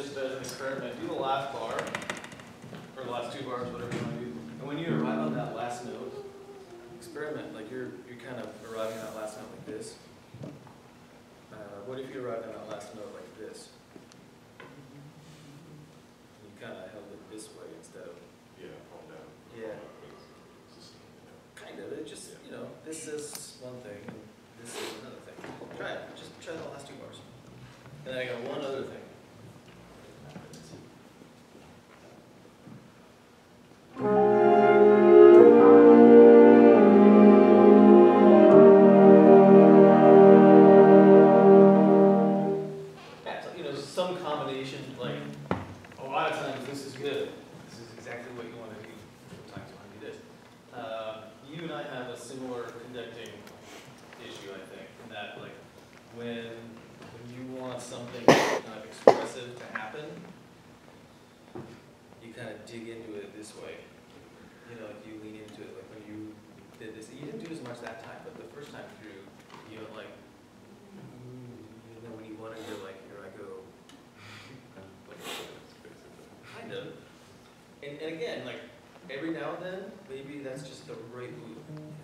just as an experiment, do the last bar, or the last two bars, whatever you want to do. And when you arrive on that last note, experiment, like you're kind of arriving at that last note like this. What if you arrived on that last note like this? You kind of held it this way instead of... Yeah, palm down. Yeah. Kind of. It just, you know, this is one thing, and this is another thing. Try it. Just try the last two bars. And then I got one other thing. Yeah, so, you know, some combination, like, a lot of times this is good. This is exactly what you want to do. Sometimes you want to do this. You and I have a similar conducting issue, I think, in that, like, when you want something kind of expressive to happen, you kind of dig into it this way. You know, like you lean into it. Like when you did this, you didn't do as much that time, but the first time through, you know, like, you know, when you want to, you're like, here I go. Kind of. And again, like, every now and then, maybe that's just the right move.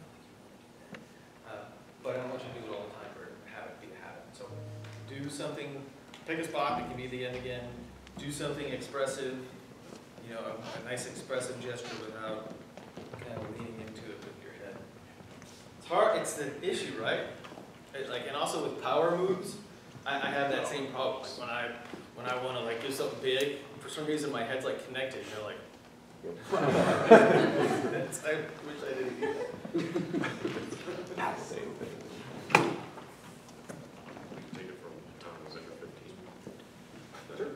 But I don't want you to do it all the time or have it be a habit. So do something, pick a spot, it can be the end again. Do something expressive, you know, a nice expressive gesture without kind of leaning into it with your head. It's hard, it's the issue, right? And also with power moves, I have that same problem. Like when I want to like do something big, for some reason my head's like connected, you know, like, I wish I didn't do that. Same thing. Take it from Tom, was it your 15? Sure.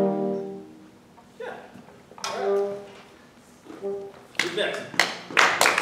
Yeah. All right. Who's next?